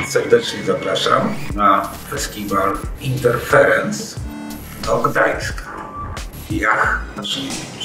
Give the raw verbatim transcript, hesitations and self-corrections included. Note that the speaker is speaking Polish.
serdecznie zapraszam na festiwal Interference do Gdańska. Jach, zacznijmy.